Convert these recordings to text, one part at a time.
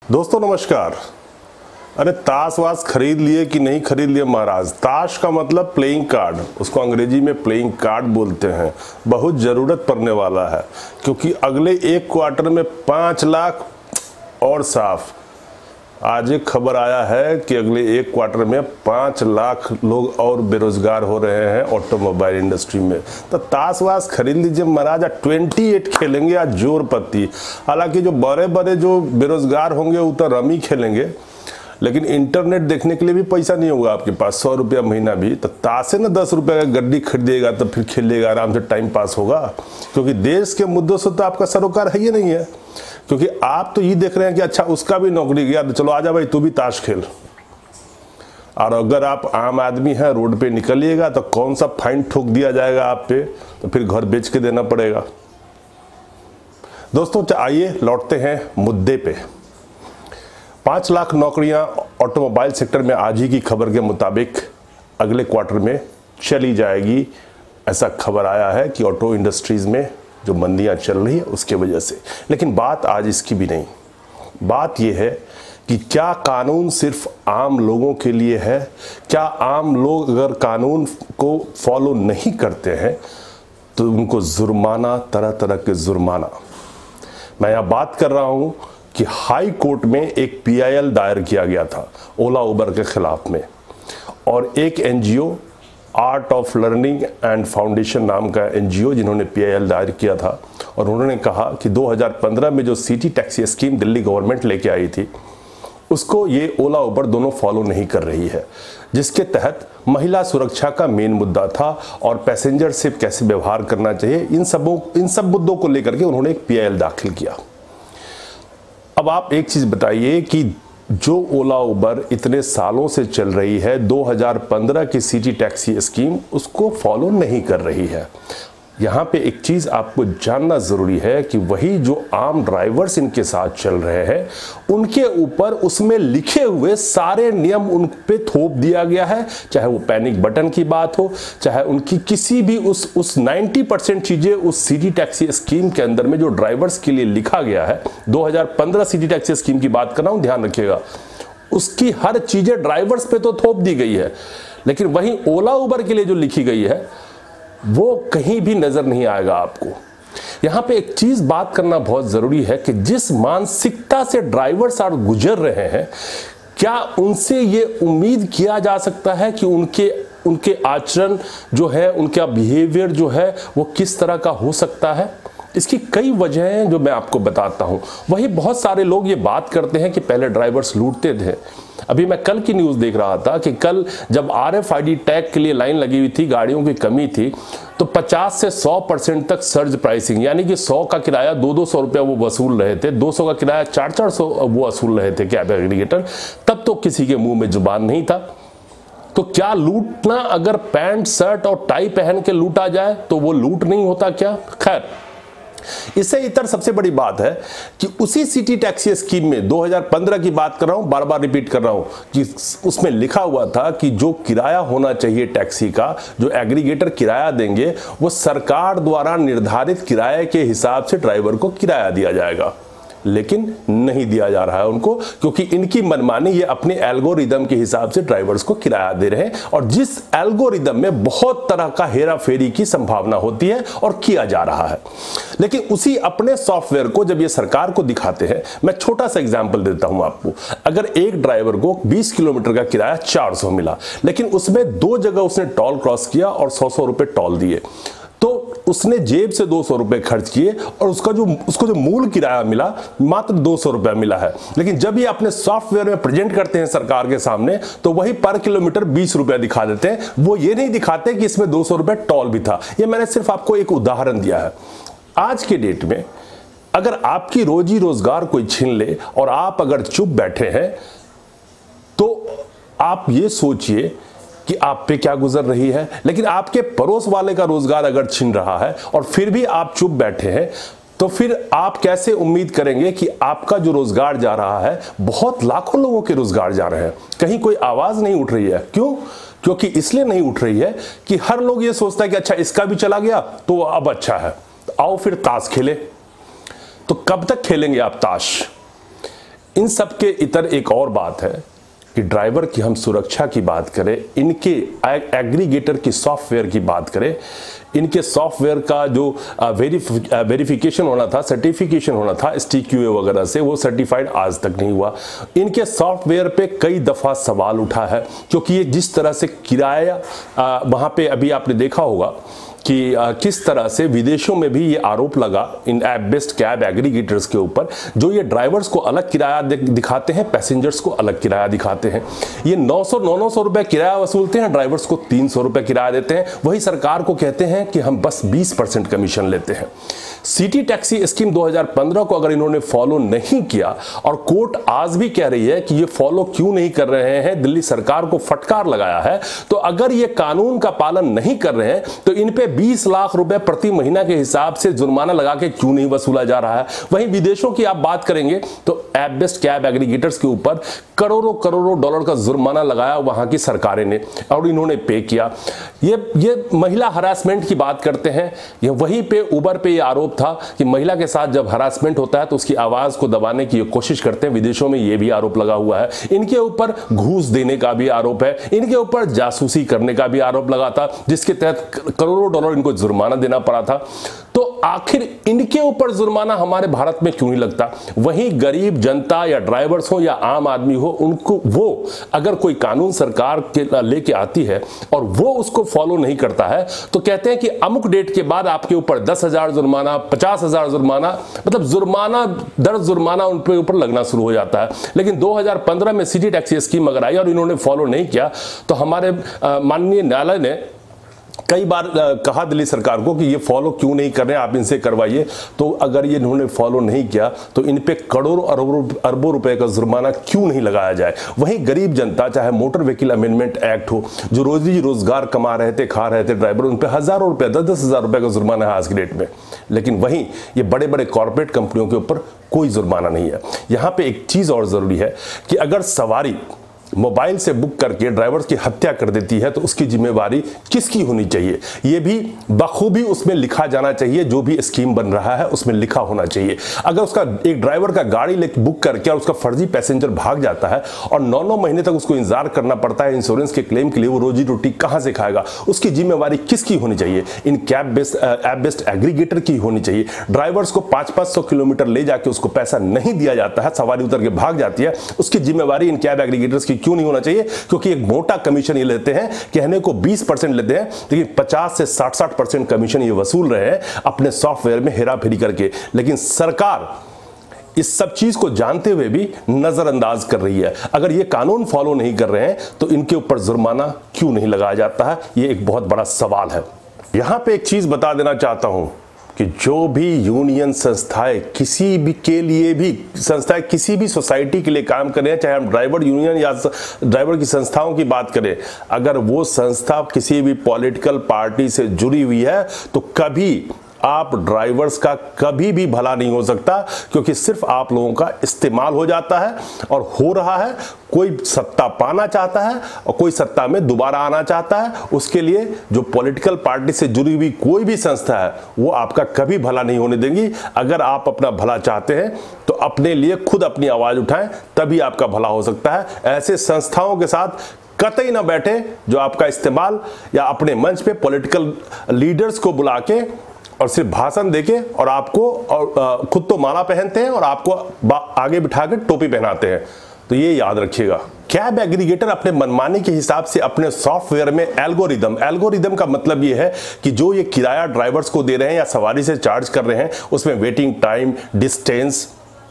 दोस्तों नमस्कार। अरे ताश वाश खरीद लिए कि नहीं खरीद लिए महाराज। ताश का मतलब प्लेइंग कार्ड, उसको अंग्रेजी में प्लेइंग कार्ड बोलते हैं। बहुत ज़रूरत पड़ने वाला है क्योंकि अगले एक क्वार्टर में 5 लाख और साफ। आज एक खबर आया है कि अगले एक क्वार्टर में 5 लाख लोग और बेरोजगार हो रहे हैं ऑटोमोबाइल इंडस्ट्री में। तो ताश वाश खरीद लीजिए महाराज। 28 खेलेंगे आज जोर पत्ती। हालांकि जो बड़े बड़े जो बेरोजगार होंगे वो तो रमी खेलेंगे, लेकिन इंटरनेट देखने के लिए भी पैसा नहीं होगा आपके पास, 100 रुपया महीना भी। तो ताशे ना 10 रुपये का गड्डी खरीदिएगा तो फिर खेलिएगा, आराम से टाइम पास होगा। क्योंकि देश के मुद्दों से तो आपका सरोकार है ही नहीं है। क्योंकि आप तो ये देख रहे हैं कि अच्छा उसका भी नौकरी गया तो चलो आजा भाई तू भी ताश खेल। और अगर आप आम आदमी हैं, रोड पे निकलिएगा तो कौन सा फाइन ठोक दिया जाएगा आप पे, तो फिर घर बेच के देना पड़ेगा। दोस्तों आइए लौटते हैं मुद्दे पे। 5 लाख नौकरियां ऑटोमोबाइल सेक्टर में आज ही की खबर के मुताबिक अगले क्वार्टर में चली जाएगी। ऐसा खबर आया है कि ऑटो इंडस्ट्रीज में जो मंदियां चल रही है उसके वजह से। लेकिन बात आज इसकी भी नहीं। बात यह है कि क्या कानून सिर्फ आम लोगों के लिए है? क्या आम लोग अगर कानून को फॉलो नहीं करते हैं तो उनको जुर्माना, तरह तरह के जुर्माना। मैं यहाँ बात कर रहा हूँ कि हाई कोर्ट में एक PIL दायर किया गया था ओला उबर के खिलाफ में, और एक NGO art of learning and foundation नाम का NGO जिन्होंने PIL दायर किया था, और उन्होंने कहा कि 2015 में जो city taxi scheme Delhi government लेके आई थी उसको ये ओला उबर दोनों फॉलो नहीं कर रही है, जिसके तहत महिला सुरक्षा का मेन मुद्दा था और पैसेंजर से कैसे व्यवहार करना चाहिए, इन सब मुद्दों को लेकर के उन्होंने एक PIL दाखिल किया। अब आप एक चीज बताइए कि जो ओला उबर इतने सालों से चल रही है, 2015 की सिटी टैक्सी स्कीम उसको फॉलो नहीं कर रही है। यहाँ पे एक चीज़ आपको जानना ज़रूरी है कि वही जो आम ड्राइवर्स इनके साथ चल रहे हैं उनके ऊपर उसमें लिखे हुए सारे नियम उन पे थोप दिया गया है। चाहे वो पैनिक बटन की बात हो, चाहे उनकी किसी भी उस 90% चीज़ें उस सिटी टैक्सी स्कीम के अंदर में जो ड्राइवर्स के लिए लिखा गया है। 2015 सिटी टैक्सी स्कीम की बात कर रहा हूँ, ध्यान रखिएगा। उसकी हर चीज़ें ड्राइवर्स पे तो थोप दी गई है, लेकिन वहीं ओला उबर के लिए जो लिखी गई है वो कहीं भी नजर नहीं आएगा आपको। यहां पे एक चीज बात करना बहुत जरूरी है कि जिस मानसिकता से ड्राइवर्स आज गुजर रहे हैं, क्या उनसे ये उम्मीद किया जा सकता है कि उनके आचरण जो है, उनका बिहेवियर जो है वो किस तरह का हो सकता है? इसकी कई वजहें हैं जो मैं आपको बताता हूं। वही बहुत सारे लोग ये बात करते हैं कि पहले ड्राइवर्स लूटते थे। अभी मैं कल की न्यूज़ देख रहा था कि कल जब RFID टैग के लिए लाइन लगी हुई थी, गाड़ियों की कमी थी, तो 50 से 100% तक सर्ज प्राइसिंग, यानी कि 100 का किराया 200 रुपया वो वसूल रहे थे, 200 का किराया 400 वो वसूल रहे थे कैब एग्रीगेटर। तब तो किसी के मुंह में जुबान नहीं था। तो क्या लूटना, अगर पैंट शर्ट और टाई पहन के लूटा जाए तो वो लूट नहीं होता क्या? खैर, इससे इतर सबसे बड़ी बात है कि उसी सिटी टैक्सी स्कीम में 2015 की बात कर रहा हूं, बार बार रिपीट कर रहा हूं कि उसमें लिखा हुआ था कि जो किराया होना चाहिए टैक्सी का, जो एग्रीगेटर किराया देंगे, वो सरकार द्वारा निर्धारित किराए के हिसाब से ड्राइवर को किराया दिया जाएगा। लेकिन नहीं दिया जा रहा है उनको, क्योंकि इनकी मनमानी, ये अपने एल्गोरिदम के हिसाब से ड्राइवर्स को किराया दे रहे हैं, और जिस एल्गोरिदम में बहुत तरह का हेरा फेरी की संभावना होती है और किया जा रहा है। लेकिन उसी अपने सॉफ्टवेयर को जब ये सरकार को दिखाते हैं, मैं छोटा सा एग्जांपल देता हूं आपको। अगर एक ड्राइवर को 20 किलोमीटर का किराया 400 मिला, लेकिन उसमें 2 जगह उसने टोल क्रॉस किया और 100 रुपए टोल दिए, तो उसने जेब से 200 रुपए खर्च किए और उसको जो मूल किराया मिला मात्र 200 रुपया मिला है। लेकिन जब ये अपने सॉफ्टवेयर में प्रेजेंट करते हैं सरकार के सामने, तो वही पर किलोमीटर 20 रुपया दिखा देते हैं। वो ये नहीं दिखाते कि इसमें 200 रुपये टोल भी था। ये मैंने सिर्फ आपको एक उदाहरण दिया है। आज के डेट में अगर आपकी रोजी रोजगार कोई छीन ले और आप अगर चुप बैठे हैं, तो आप ये सोचिए कि आप पे क्या गुजर रही है। लेकिन आपके पड़ोस वाले का रोजगार अगर छीन रहा है और फिर भी आप चुप बैठे हैं, तो फिर आप कैसे उम्मीद करेंगे कि आपका जो रोजगार जा रहा है, बहुत लाखों लोगों के रोजगार जा रहे हैं, कहीं कोई आवाज नहीं उठ रही है? क्यों? क्योंकि इसलिए नहीं उठ रही है कि हर लोग ये सोचता है कि अच्छा इसका भी चला गया तो अब अच्छा है, आओ फिर ताश खेले। तो कब तक खेलेंगे आप ताश? इन सब के इतर एक और बात है कि ड्राइवर की हम सुरक्षा की बात करें, इनके एग्रीगेटर की सॉफ्टवेयर की बात करें, इनके सॉफ्टवेयर का जो वेरिफिकेशन होना था, सर्टिफिकेशन होना था STQA वगैरह से, वो सर्टिफाइड आज तक नहीं हुआ। इनके सॉफ्टवेयर पे कई दफ़ा सवाल उठा है, क्योंकि ये जिस तरह से किराया वहाँ पे अभी आपने देखा होगा कि किस तरह से विदेशों में भी ये आरोप लगा इन ऐप बेस्ड कैब एग्रीगेटर्स के ऊपर, जो ये ड्राइवर्स को अलग किराया दिखाते हैं, पैसेंजर्स को अलग किराया दिखाते हैं। ये 900 रुपए किराया वसूलते हैं, ड्राइवर्स को 300 रुपए किराया देते हैं। वही सरकार को कहते हैं कि हम बस 20% कमीशन लेते हैं। सिटी टैक्सी स्कीम 2015 को अगर इन्होंने फॉलो नहीं किया, और कोर्ट आज भी कह रही है कि ये फॉलो क्यों नहीं कर रहे हैं, दिल्ली सरकार को फटकार लगाया है, तो अगर ये कानून का पालन नहीं कर रहे हैं तो इन पे 20 लाख रुपए प्रति महीना के हिसाब से जुर्माना लगा के क्यों नहीं वसूला जा रहा है। वहीं विदेशों की आप बात करेंगे तो ऐप बेस्ड कैब एग्रीगेटर्स के ऊपर करोड़ों करोड़ों डॉलर का जुर्माना लगाया वहां की सरकारें ने, और इन्होंने पे किया। ये महिला हरासमेंट की बात करते हैं, ये वहीं पे उबर पे ये आरोप था कि महिला के साथ जब हरासमेंट होता है तो उसकी आवाज को दबाने की कोशिश करते हैं। विदेशों में ये भी आरोप लगा हुआ है। इनके ऊपर घूस देने का भी आरोप है, इनके ऊपर जासूसी करने का भी आरोप लगा था, जिसके तहत करोड़ों डॉलर इनको जुर्माना देना पड़ा था। तो आखिर इनके ऊपर जुर्माना हमारे भारत में क्यों नहीं लगता? वहीं गरीब जनता या ड्राइवर्स हो या आम आदमी हो, उनको वो अगर कोई कानून सरकार के लेके आती है और वो उसको फॉलो नहीं करता है तो कहते हैं कि अमुक डेट के बाद आपके ऊपर 10,000 जुर्माना, 50,000 जुर्माना, मतलब जुर्माना दर जुर्माना उन पे ऊपर लगना शुरू हो जाता है। लेकिन 2015 में सिटी टैक्सी स्कीम अगर आई और इन्होंने फॉलो नहीं किया तो हमारे माननीय न्यायालय ने कई बार कहा दिल्ली सरकार को कि ये फॉलो क्यों नहीं कर रहे हैं, आप इनसे करवाइए। तो अगर ये इन्होंने फॉलो नहीं किया तो इन पे करोड़ों अरबों रुपए का जुर्माना क्यों नहीं लगाया जाए। वहीं गरीब जनता, चाहे मोटर व्हीकल अमेंडमेंट एक्ट हो, जो रोजी रोजगार कमा रहे थे, खा रहे थे ड्राइवर, उन पे हजारों रुपए, 10-10 हजार रुपए का जुर्माना है आज की डेट में। लेकिन वहीं ये बड़े बड़े कॉर्पोरेट कंपनियों के ऊपर कोई जुर्माना नहीं है। यहां पे एक चीज और जरूरी है कि अगर सवारी मोबाइल से बुक करके ड्राइवर की हत्या कर देती है तो उसकी जिम्मेवारी किसकी होनी चाहिए, यह भी बखूबी उसमें लिखा जाना चाहिए। जो भी स्कीम बन रहा है उसमें लिखा होना चाहिए। अगर उसका एक ड्राइवर का गाड़ी लेके बुक करके और उसका फर्जी पैसेंजर भाग जाता है और 9-9 महीने तक उसको इंतजार करना पड़ता है इंश्योरेंस के क्लेम के लिए, वो रोजी रोटी कहां से खाएगा? उसकी जिम्मेवारी किसकी होनी चाहिए? इन ऐप बेस्ड एग्रीगेटर की होनी चाहिए। ड्राइवर्स को 500-500 किलोमीटर ले जाके उसको पैसा नहीं दिया जाता है, सवारी उतर के भाग जाती है, उसकी जिम्मेवारी इन कैब एग्रीगेटर्स की क्यों नहीं होना चाहिए? क्योंकि एक मोटा कमीशन ये लेते हैं, कहने को 20% लेते हैं, लेकिन 50 से 60% कमीशन ये वसूल रहे हैं अपने सॉफ्टवेयर में हेराफेरी करके। लेकिन सरकार इस सब चीज को जानते हुए भी नजरअंदाज कर रही है। अगर ये कानून फॉलो नहीं कर रहे हैं तो इनके ऊपर जुर्माना क्यों नहीं लगाया जाता है? ये एक बहुत बड़ा सवाल है। यहां पे एक चीज बता देना चाहता हूं कि जो भी यूनियन संस्थाएं किसी भी के लिए भी संस्थाएं किसी भी सोसाइटी के लिए काम कर रहे हैं, चाहे हम ड्राइवर यूनियन या ड्राइवर की संस्थाओं की बात करें, अगर वो संस्था किसी भी पॉलिटिकल पार्टी से जुड़ी हुई है तो कभी आप ड्राइवर्स का कभी भी भला नहीं हो सकता, क्योंकि सिर्फ आप लोगों का इस्तेमाल हो जाता है और हो रहा है। कोई सत्ता पाना चाहता है और कोई सत्ता में दोबारा आना चाहता है, उसके लिए जो पॉलिटिकल पार्टी से जुड़ी हुई कोई भी संस्था है वो आपका कभी भला नहीं होने देंगी। अगर आप अपना भला चाहते हैं तो अपने लिए खुद अपनी आवाज उठाएं, तभी आपका भला हो सकता है। ऐसे संस्थाओं के साथ कतई ना बैठे जो आपका इस्तेमाल या अपने मंच पे पॉलिटिकल लीडर्स को बुला के और सिर्फ भाषण देके और आपको और खुद तो माला पहनते हैं और आपको आगे बिठा के टोपी पहनाते हैं। तो ये याद रखिएगा, कैब एग्रीगेटर अपने मनमाने के हिसाब से अपने सॉफ्टवेयर में एल्गोरिदम का मतलब ये है कि जो ये किराया ड्राइवर्स को दे रहे हैं या सवारी से चार्ज कर रहे हैं, उसमें वेटिंग टाइम, डिस्टेंस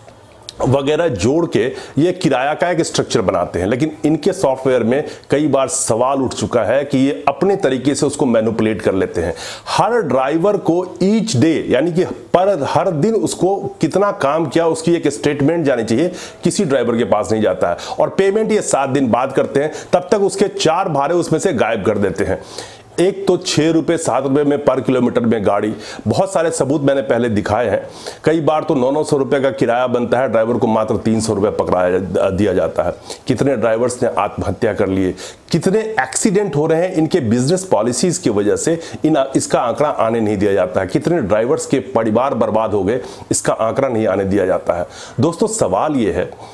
वगैरह जोड़ के ये किराया का एक स्ट्रक्चर बनाते हैं। लेकिन इनके सॉफ्टवेयर में कई बार सवाल उठ चुका है कि ये अपने तरीके से उसको मैनिपुलेट कर लेते हैं। हर ड्राइवर को ईच डे, यानी कि हर दिन उसको कितना काम किया उसकी एक स्टेटमेंट जानी चाहिए, किसी ड्राइवर के पास नहीं जाता है। और पेमेंट ये 7 दिन बाद करते हैं, तब तक उसके 4 भाड़े उसमें से गायब कर देते हैं। एक तो 6 रुपए 7 रुपए में पर किलोमीटर में गाड़ी, बहुत सारे सबूत मैंने पहले दिखाए हैं। कई बार तो 900 रुपए का किराया बनता है, ड्राइवर को मात्र 300 रुपए पकड़ाया दिया जाता है। कितने ड्राइवर्स ने आत्महत्या कर लिए, कितने एक्सीडेंट हो रहे हैं इनके बिजनेस पॉलिसीज की वजह से, इसका आंकड़ा आने नहीं दिया जाता है। कितने ड्राइवर्स के परिवार बर्बाद हो गए, इसका आंकड़ा नहीं आने दिया जाता है। दोस्तों, सवाल यह है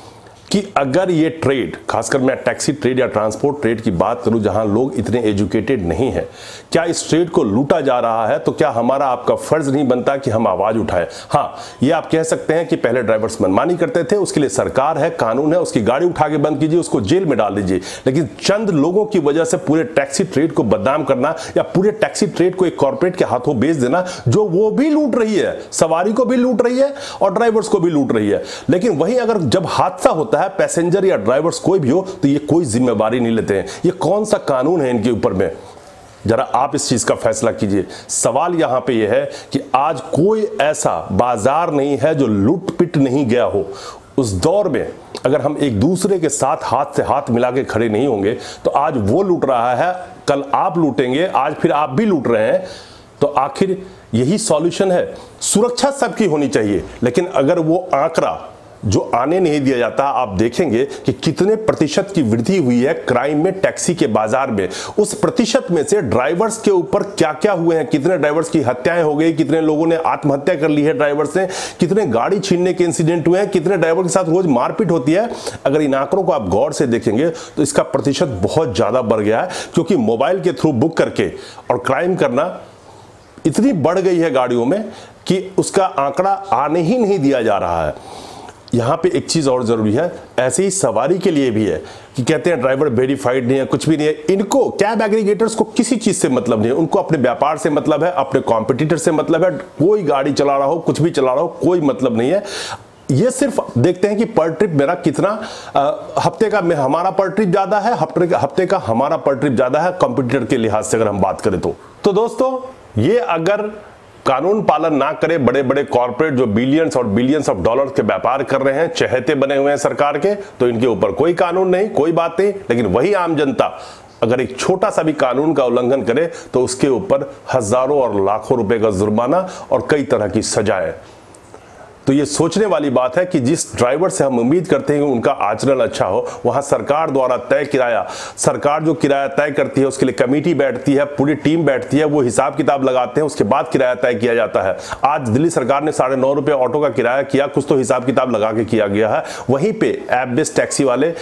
कि अगर ये ट्रेड, खासकर मैं टैक्सी ट्रेड या ट्रांसपोर्ट ट्रेड की बात करूं जहां लोग इतने एजुकेटेड नहीं हैं, क्या इस ट्रेड को लूटा जा रहा है, तो क्या हमारा आपका फर्ज नहीं बनता कि हम आवाज उठाएं? हाँ, ये आप कह सकते हैं कि पहले ड्राइवर्स मनमानी करते थे, उसके लिए सरकार है, कानून है, उसकी गाड़ी उठा के बंद कीजिए, उसको जेल में डाल दीजिए। लेकिन चंद लोगों की वजह से पूरे टैक्सी ट्रेड को बदनाम करना या पूरे टैक्सी ट्रेड को एक कॉर्पोरेट के हाथों बेच देना, जो वो भी लूट रही है, सवारी को भी लूट रही है और ड्राइवर्स को भी लूट रही है। लेकिन वहीं अगर जब हादसा होता है, पैसेंजर या ड्राइवर्स कोई भी हो, तो ये कोई जिम्मेवारी नहीं लेते हैं। ये कौन सा कानून है इनके ऊपर में? जरा आप इस चीज का फैसला कीजिए। सवाल यहां पे यह है कि आज कोई ऐसा बाजार नहीं है जो लूट पिट नहीं गया हो। उस दौर में अगर हम एक दूसरे के साथ हाथ से हाथ मिला के खड़े नहीं होंगे, तो आज वो लूट रहा है, कल आप लूटेंगे, आज फिर आप भी लूट रहे हैं। तो आखिर यही सॉल्यूशन है। सुरक्षा सबकी होनी चाहिए, लेकिन अगर वो आंकड़ा जो आने नहीं दिया जाता, आप देखेंगे कि कितने प्रतिशत की वृद्धि हुई है क्राइम में टैक्सी के बाजार में। उस प्रतिशत में से ड्राइवर्स के ऊपर क्या क्या हुए हैं, कितने ड्राइवर्स की हत्याएं हो गई, कितने लोगों ने आत्महत्या कर ली है ड्राइवर्स ने, कितने गाड़ी छीनने के इंसिडेंट हुए हैं, कितने ड्राइवर के साथ रोज मारपीट होती है। अगर इन आंकड़ों को आप गौर से देखेंगे तो इसका प्रतिशत बहुत ज्यादा बढ़ गया है, क्योंकि मोबाइल के थ्रू बुक करके और क्राइम करना इतनी बढ़ गई है गाड़ियों में कि उसका आंकड़ा आने ही नहीं दिया जा रहा है। यहां पे एक चीज और जरूरी है, ऐसे ही सवारी के लिए भी है कि कहते हैं ड्राइवर वेरीफाइड नहीं है, कुछ भी नहीं है। इनको, कैब एग्रीगेटर्स को किसी चीज से मतलब नहीं है, उनको अपने व्यापार से मतलब है, अपने कॉम्पिटिटर से मतलब है। कोई गाड़ी चला रहा हो, कुछ भी चला रहा हो, कोई मतलब नहीं है। ये सिर्फ देखते हैं कि पर ट्रिप मेरा कितना, हफ्ते का हमारा पर ट्रिप ज्यादा है, हफ्ते का हमारा पर ट्रिप ज्यादा है कॉम्पिटिटर के लिहाज से अगर हम बात करें तो दोस्तों, ये अगर कानून पालन ना करे बड़े बड़े कॉर्पोरेट जो बिलियंस और बिलियंस ऑफ डॉलर्स के व्यापार कर रहे हैं, चहेते बने हुए हैं सरकार के, तो इनके ऊपर कोई कानून नहीं, कोई बात नहीं। लेकिन वही आम जनता अगर एक छोटा सा भी कानून का उल्लंघन करे तो उसके ऊपर हजारों और लाखों रुपए का जुर्माना और कई तरह की सजाएं। तो ये सोचने वाली बात है कि जिस ड्राइवर से हम उम्मीद करते हैं कि उनका आचरण अच्छा हो, वहां सरकार द्वारा तय किराया, सरकार जो किराया तय करती है उसके लिए कमेटी बैठती है, पूरी टीम बैठती है, वो हिसाब किताब लगाते हैं, उसके बाद किराया तय किया जाता है। आज दिल्ली सरकार ने 9.5 रुपए ऑटो का किराया किया, कुछ तो हिसाब किताब लगा के किया गया है। वहीं पे ऐप बेस्ड टैक्सी वाले,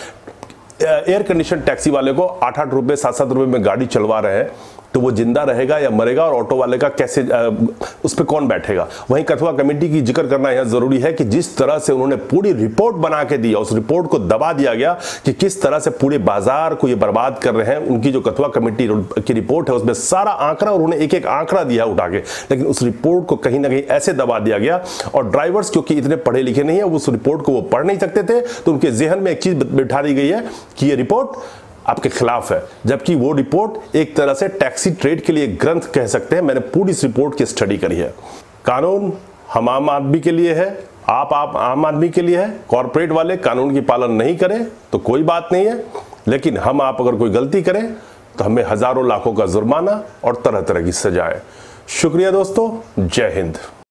एयर कंडीशन टैक्सी वाले को 8-8 रुपए 7-7 रुपए में गाड़ी चलवा रहे हैं, तो वो जिंदा रहेगा या मरेगा, और ऑटो वाले का कैसे, उस पर कौन बैठेगा? वहीं कथुआ कमेटी की जिक्र करना यह जरूरी है कि जिस तरह से उन्होंने पूरी रिपोर्ट बना के दी, उस रिपोर्ट को दबा दिया गया कि किस तरह से पूरे बाजार को ये बर्बाद कर रहे हैं। उनकी जो कथुआ कमेटी की रिपोर्ट है उसमें सारा आंकड़ा, उन्होंने एक एक आंकड़ा दिया उठा के, लेकिन उस रिपोर्ट को कहीं ना कहीं ऐसे दबा दिया गया। और ड्राइवर्स क्योंकि इतने पढ़े लिखे नहीं है, उस रिपोर्ट को वो पढ़ नहीं सकते थे, तो उनके जहन में एक चीज बिठा दी गई है कि ये रिपोर्ट आपके खिलाफ है, जबकि वो रिपोर्ट एक तरह से टैक्सी ट्रेड के लिए ग्रंथ कह सकते हैं। मैंने पूरी इस रिपोर्ट की स्टडी करी है। कानून हम आम आदमी के लिए है, आप आम आदमी के लिए है। कॉर्पोरेट वाले कानून की पालन नहीं करें तो कोई बात नहीं है, लेकिन हम आप अगर कोई गलती करें तो हमें हजारों लाखों का जुर्माना और तरह तरह की सजाएं। शुक्रिया दोस्तों, जय हिंद।